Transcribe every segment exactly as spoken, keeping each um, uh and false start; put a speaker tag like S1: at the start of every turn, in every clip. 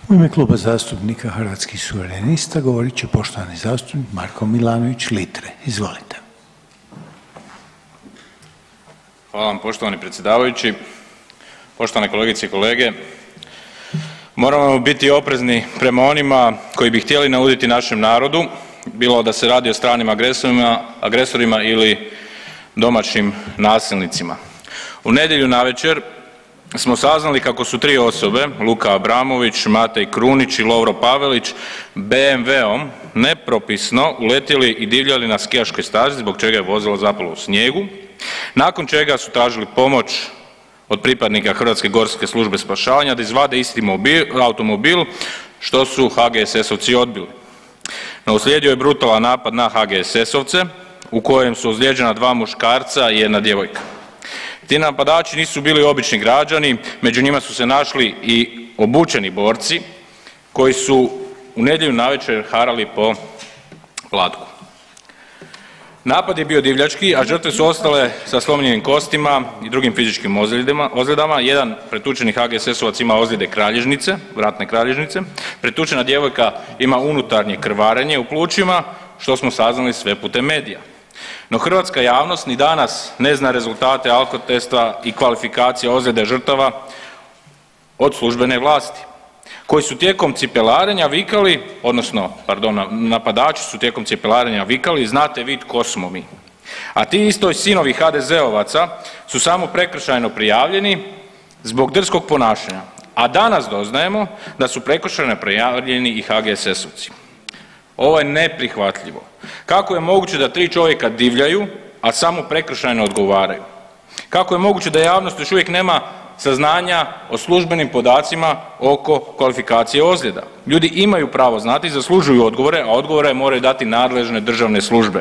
S1: U ime Kluba zastupnika Hrvatskih suverenista govorit će poštovani zastupnik Marko Milanović Litre. Izvolite.
S2: Hvala vam poštovani predsjedavajući. Poštovane kolegice i kolege, moramo biti oprezni prema onima koji bi htjeli nauditi našem narodu, bilo da se radi o stranim agresorima, agresorima ili domaćim nasilnicima. U nedjelju navečer smo saznali kako su tri osobe, Luka Abramović, Matej Krunić i Lovro Pavelić, be em veom nepropisno uletjeli i divljali na skijaškoj stazi zbog čega je vozilo zapalo u snijegu, nakon čega su tražili pomoć od pripadnika Hrvatske gorske službe spašavanja da izvade isti mobil, automobil, što su ha ge es esovci odbili. No uslijedio je brutalan napad na ha ge es esovce u kojem su ozlijeđena dva muškarca i jedna djevojka. Ti napadači nisu bili obični građani, među njima su se našli i obučeni borci koji su u nedjelju navečer harali po Platku. Napad je bio divljački, a žrtve su ostale sa slomljenim kostima i drugim fizičkim ozljedama. Jedan pretučeni ha ge es esovac ima ozljede kralježnice, vratne kralježnice, pretučena djevojka ima unutarnje krvarenje u plućima, što smo saznali sve putem medija. No hrvatska javnost ni danas ne zna rezultate alkotesta i kvalifikacije ozljede žrtava od službene vlasti, koji su tijekom cipelarenja vikali, odnosno, pardon, napadači su tijekom cipelarenja vikali, znate vi tko smo mi. A ti isto sinovi ha de zeovaca su samo prekršajno prijavljeni zbog drskog ponašanja, a danas doznajemo da su prekršajno prijavljeni i ha ge es esovci. Ovo je neprihvatljivo. Kako je moguće da tri čovjeka divljaju, a samo prekršajno odgovaraju? Kako je moguće da javnost još uvijek nema saznanja o službenim podacima oko kvalifikacije ozljeda? Ljudi imaju pravo znati i zaslužuju odgovore, a odgovore moraju dati nadležne državne službe.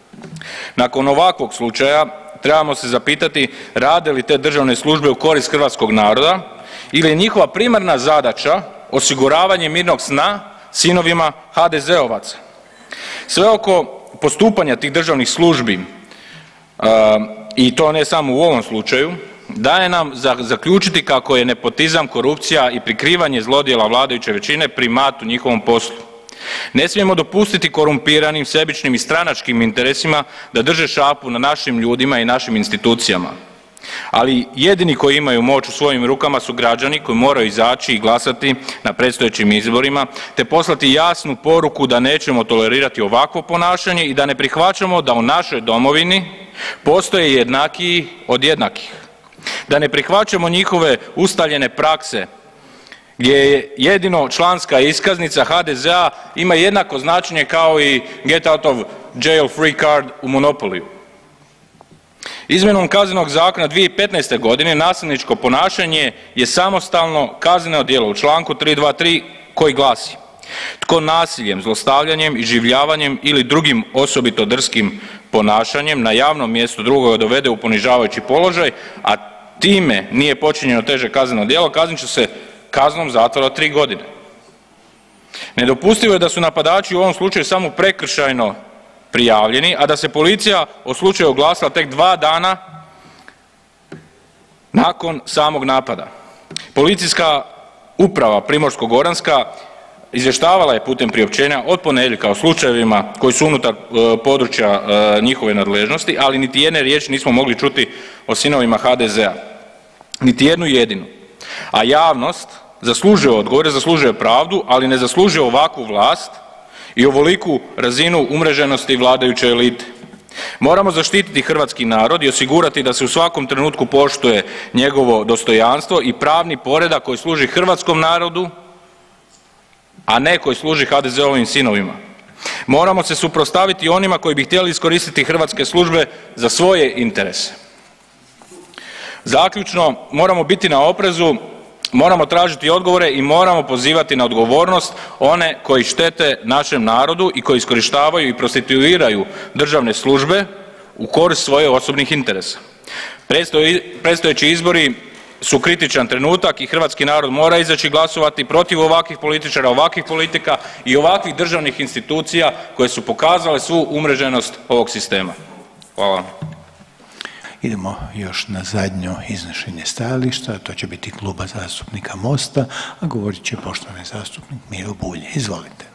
S2: Nakon ovakvog slučaja trebamo se zapitati rade li te državne službe u korist hrvatskog naroda ili je njihova primarna zadaća osiguravanje mirnog sna sinovima ha de zeovaca. Sve oko postupanja tih državnih službi, uh, i to ne samo u ovom slučaju, daje nam za zaključiti kako je nepotizam, korupcija i prikrivanje zlodjela vladajuće većine primat u njihovom poslu. Ne smijemo dopustiti korumpiranim, sebičnim i stranačkim interesima da drže šapu na našim ljudima i našim institucijama. Ali jedini koji imaju moć u svojim rukama su građani koji moraju izaći i glasati na predstojećim izborima te poslati jasnu poruku da nećemo tolerirati ovakvo ponašanje i da ne prihvaćamo da u našoj domovini postoje jednakiji od jednakih. Da ne prihvaćamo njihove ustaljene prakse gdje je jedino članska iskaznica ha de zea ima jednako značenje kao i get out of jail free card u Monopoliju. Izmjenom Kaznenog zakona dvije tisuće petnaeste. godine nasilničko ponašanje je samostalno kazneno djelo u članku tristo dvadeset tri koji glasi: tko nasiljem, zlostavljanjem, iživljavanjem ili drugim osobito drskim ponašanjem na javnom mjestu drugoga dovede u ponižavajući položaj, a time nije počinjeno teže kazneno djelo, kaznit će se kaznom zatvora od tri godine. Nedopustivo je da su napadači u ovom slučaju samo prekršajno prijavljeni, a da se policija o slučaju oglasila tek dva dana nakon samog napada. Policijska uprava Primorsko-goranska izvještavala je putem priopćenja od ponedjeljka o slučajevima koji su unutar e, područja e, njihove nadležnosti, ali niti jedne riječi nismo mogli čuti o sinovima ha de zea. Niti jednu jedinu. A javnost zaslužuje odgovore, zaslužuje pravdu, ali ne zaslužuje ovakvu vlast i ovoliku razinu umreženosti vladajuće elite. Moramo zaštititi hrvatski narod i osigurati da se u svakom trenutku poštuje njegovo dostojanstvo i pravni poredak koji služi hrvatskom narodu, a ne koji služi ha de zeovim sinovima. Moramo se suprotstaviti onima koji bi htjeli iskoristiti hrvatske službe za svoje interese. Zaključno, moramo biti na oprezu, moramo tražiti odgovore i moramo pozivati na odgovornost one koji štete našem narodu i koji iskorištavaju i prostituiraju državne službe u korist svojih osobnih interesa. Predstojeći izbori su kritičan trenutak i hrvatski narod mora izaći glasovati protiv ovakvih političara, ovakvih politika i ovakvih državnih institucija koje su pokazale svu umreženost ovog sistema. Hvala.
S1: Idemo još na zadnjo iznošenje stajališta, a to će biti Kluba zastupnika Mosta, a govorit će poštovani zastupnik Miro Bulj. Izvolite.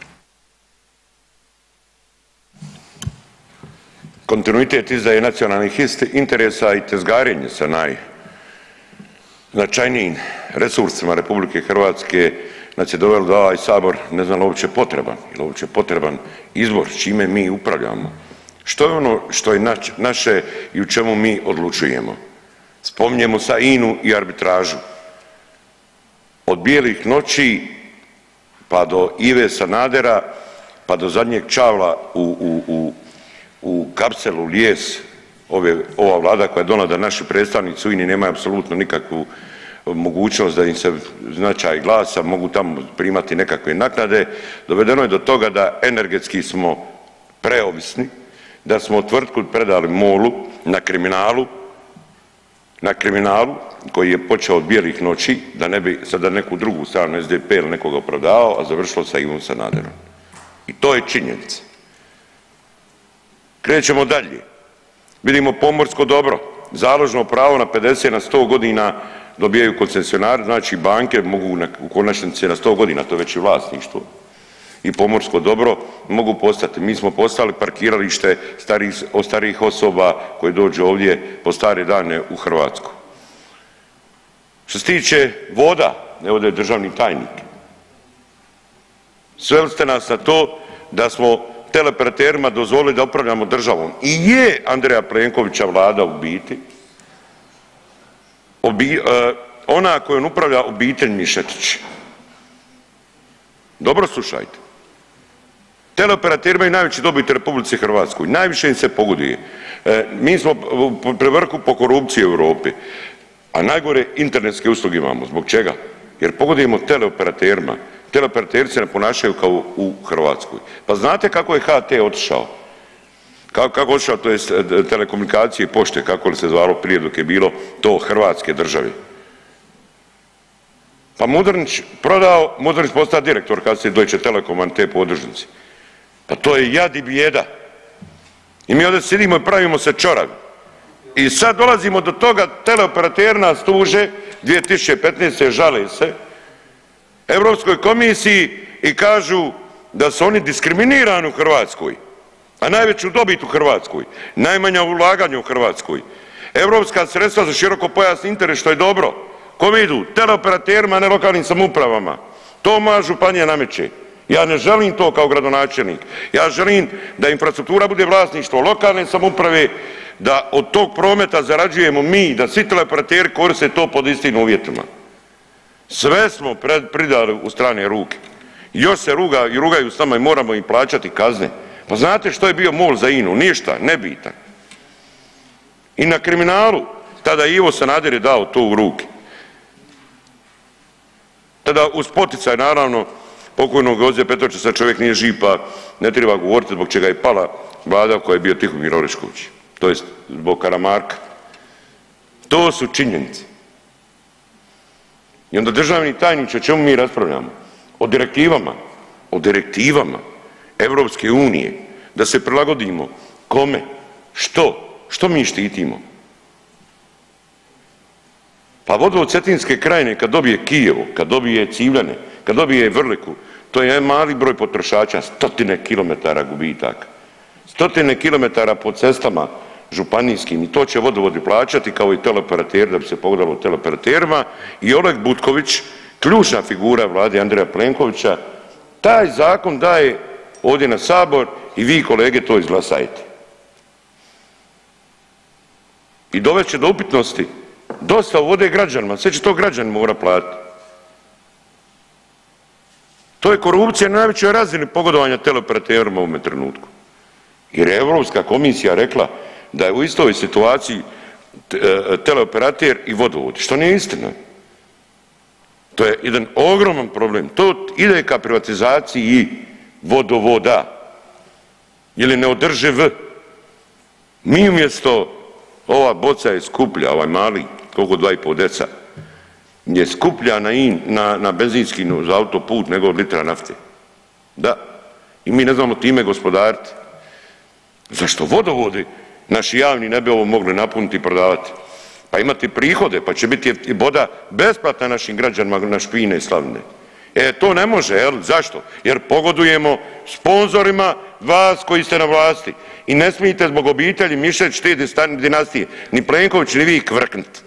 S3: Kontinuitet izdaje nacionalnih interesa i tezgarenje sa najznačajnijim resursima Republike Hrvatske nas je dovelo da ovaj Sabor ne znam uopće potreban, ili uopće potreban izbor s čime mi upravljamo. Što je ono što je naše i u čemu mi odlučujemo? Spominjemo sa I N A-u i arbitražu. Od bijelih noći pa do Ive Sanadera, pa do zadnjeg čavla u, u, u, u kapselu lijes ove, ova Vlada koja je donijela da naši predstavnici u I N A-i nemaju apsolutno nikakvu mogućnost da im se značaj glasa, mogu tamo primati nekakve naknade, dovedeno je do toga da energetski smo preovisni, da smo tvrtku predali MOL-u na kriminalu, na kriminalu koji je počeo od bijelih noći, da ne bi sada neku drugu stranu S D P ili nekoga opravdavao, a završilo sa Ivom Sanaderom. I to je činjenica. Krećemo dalje. Vidimo pomorsko dobro, založno pravo na pedeset na sto godina dobijaju koncesionari, znači banke mogu u konačnici na sto godina, to je već i vlasništvo i pomorsko dobro mogu postati. Mi smo postali parkiralište starih, starijih osoba koje dođu ovdje po stare dane u Hrvatsku. Što se tiče voda, evo ovdje je državni tajnik, sveli ste nas na to da smo teleoperaterima dozvolili da upravljamo državom. I je Andreja Plenkovića Vlada u biti Obi, uh, ona kojom upravlja obitelj Mišetić. Dobro slušajte. Teleoperateri imaju najveći dobit u Republici Hrvatskoj, najviše im se pogoduje. E, mi smo pri vrhu po korupciji u Europi, a najgore internetske usluge imamo. Zbog čega? Jer pogodujemo teleoperaterima. Teleoperateri se ne ponašaju kao u Hrvatskoj. Pa znate kako je H T otišao? Kako, kako otišao, to je telekomunikacije i pošte, kako li se zvalo prije dok je bilo to Hrvatske države. Pa Mudrinić prodao, Mudrinić postao direktor kad se Deutsche Telekoma te podružnici. Pa to je jad i bijeda. I mi ovdje sidimo i pravimo se čoravi. I sad dolazimo do toga, teleoperateri nas tuže, dvije tisuće petnaeste. žale se Europskoj komisiji i kažu da su oni diskriminirani u Hrvatskoj, a najveću dobit u Hrvatskoj, najmanja ulaganja u Hrvatskoj. Europska sredstva za širokopojasni interes, što je dobro. Kome idu? Teleoperaterima, a ne lokalnim samoupravama. To moja županija nameće. Ja ne želim to kao gradonačelnik. Ja želim da infrastruktura bude vlasništvo lokalne samouprave, da od tog prometa zarađujemo mi, da svi teleoperateri koriste to pod istim uvjetima. Sve smo pridali u strane ruke. Još se ruga i rugaju s nama i moramo im plaćati kazne. Pa znate što je bio MOL za I N A-u? Ništa, nebitan. I na kriminalu tada Ivo Sanader je dao to u ruke. Tada uz poticaj naravno pokojnog Joze Petrovića, sad čovjek nije živ pa ne treba govoriti zbog čega je pala Vlada koja je bio Tihomir Orešković, to jest zbog Karamarka. To su činjenice. I onda državni tajniče, o čemu mi raspravljamo? O direktivama, o direktivama Europske unije, da se prilagodimo. Kome? Što? Što mi štitimo? Pa vodovod Cetinske krajine kad dobije Kijevo, kad dobije Civljane, kad dobije Vrliku, to je mali broj potrošača, stotine kilometara gubitaka. Stotine kilometara po cestama županijskim i to će vodovodi plaćati kao i teleoperateri da bi se pogodalo teleoperaterima i Oleg Butković, ključna figura Vlade Andreja Plenkovića, taj zakon daje ovdje na Sabor i vi kolege to izglasajte. I dovest će do upitnosti dosta vode građanima, sve će to građani mora platiti. To je korupcija na najvećoj razini pogodovanja teleoperaterima u ovome trenutku. Jer je Europska komisija rekla da je u istoj situaciji teleoperater i vodovod, što nije istina. To je jedan ogroman problem. To ide ka privatizaciji vodovoda. Jer je neodrživ. Mi umjesto, ova boca je skuplja, ovaj mali, koliko dva i pol deca, je skuplja na, in, na, na benzinski za autoput nego od litra nafte. Da. I mi ne znamo time gospodariti. Zašto vodovodi naši javni ne bi ovo mogli napuniti i prodavati, pa imati prihode, pa će biti i voda besplatna našim građanima na špine i slavine. E to ne može, jel? Zašto? Jer pogodujemo sponzorima vas koji ste na vlasti i ne smijete zbog obitelji Mišetić te dinastije ni Plenković ni vi kvrknit.